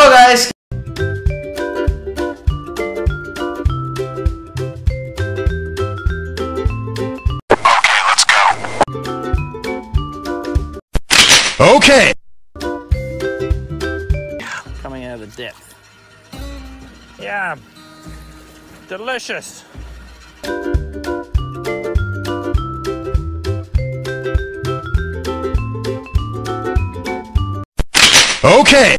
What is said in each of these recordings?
go, guys. Okay. Coming out of the depth. Yeah. Delicious. Okay.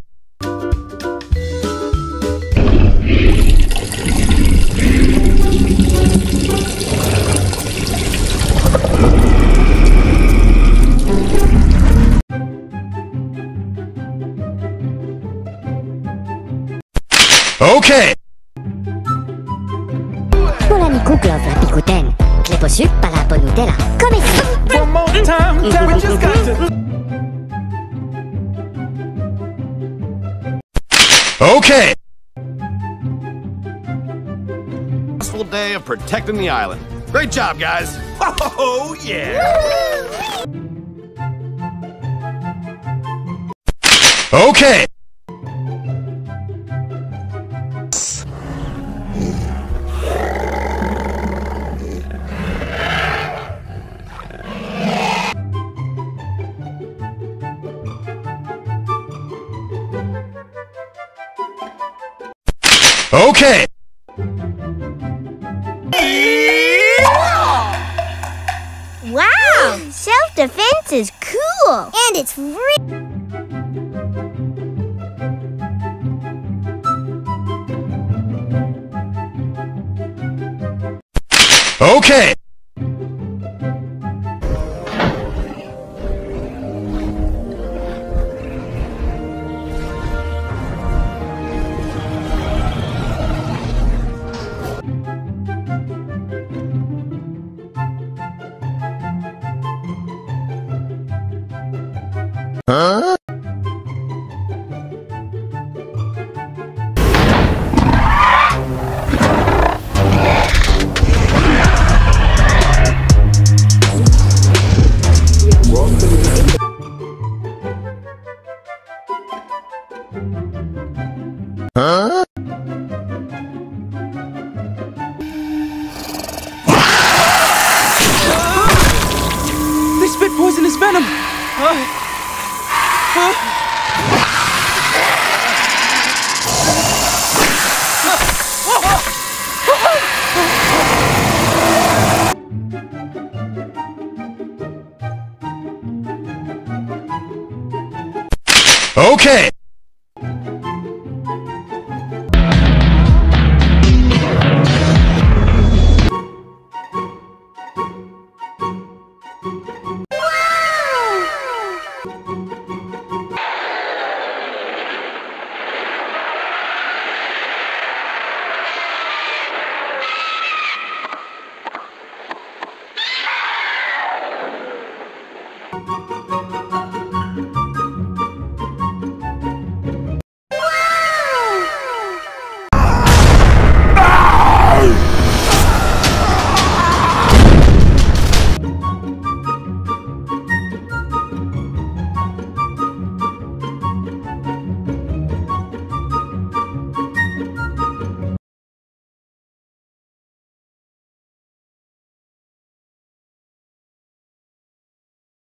Okay. Mulani kuglov la pikuten, kleposuc pala ponutella. Come si? One more time, tell we just got to. Okay. Successful day of protecting the island. Great job, guys. Oh, yeah. Okay. Okay. Wow! Self-defense is cool! And it's Okay. Huh? Huh? They spit poisonous venom! Okay.